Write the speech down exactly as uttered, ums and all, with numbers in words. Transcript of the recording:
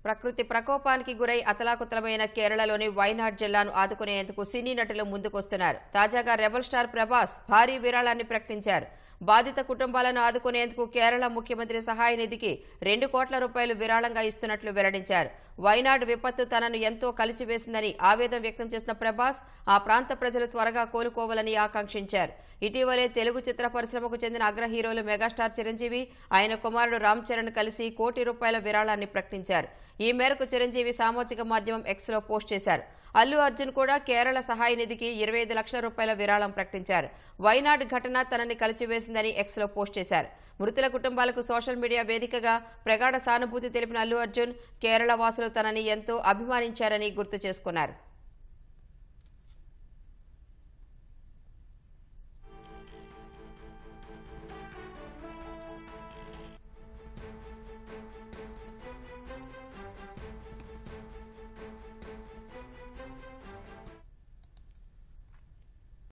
ప్రకృతి ప్రకోపానికి గురై అతలాకుతలమైన కేరళలోని వైనాడ్ జిల్లాను ఆదుకునేందుకు సినీ నటులు ముందుకొస్తున్నారు. తాజాగా రెబల్ స్టార్ ప్రభాస్ భారీ విరాళాన్ని ప్రకటించారు. బాధిత కుటుంబాలను ఆదుకునేందుకు కేరళ ముఖ్యమంత్రి సహాయ నిధికి రెండు కోట్ల రూపాయలు విరాళంగా ఇస్తున్నట్లు వెల్లడించారు. వైనాడ్ విపత్తు తనను ఎంతో కలిసివేసిందని ఆవేదన వ్యక్తం చేసిన ప్రభాస్ ఆ ప్రాంత ప్రజలు త్వరగా కోలుకోవాలని ఆకాంక్షించారు. ఇటీవలే తెలుగు చిత్ర పరిశ్రమకు చెందిన అగ్ర హీరోలు మెగాస్టార్ చిరంజీవి, ఆయన కుమారుడు రామ్ చరణ్ కలిసి కోటి రూపాయల విరాళాన్ని ప్రకటించారు. ఈ మేరకు చిరంజీవి సామాజిక మాధ్యమం ఎక్స్ లో పోస్ట్ చేశారు. అల్లు అర్జున్ కూడా కేరళ సహాయ నిధికి ఇరవై ఐదు లక్షల రూపాయల విరాళం ప్రకటించారు. వైనాడ్ ఘటన తనని కలిచివేసిందని ఎక్స్ లో పోస్ట్ చేశారు. మృతుల కుటుంబాలకు సోషల్ మీడియా వేదికగా ప్రగాఢ సానుభూతి తెలిపిన అల్లు అర్జున్ కేరళ వాసులు తనని ఎంతో అభిమానించారని గుర్తు చేసుకున్నారు.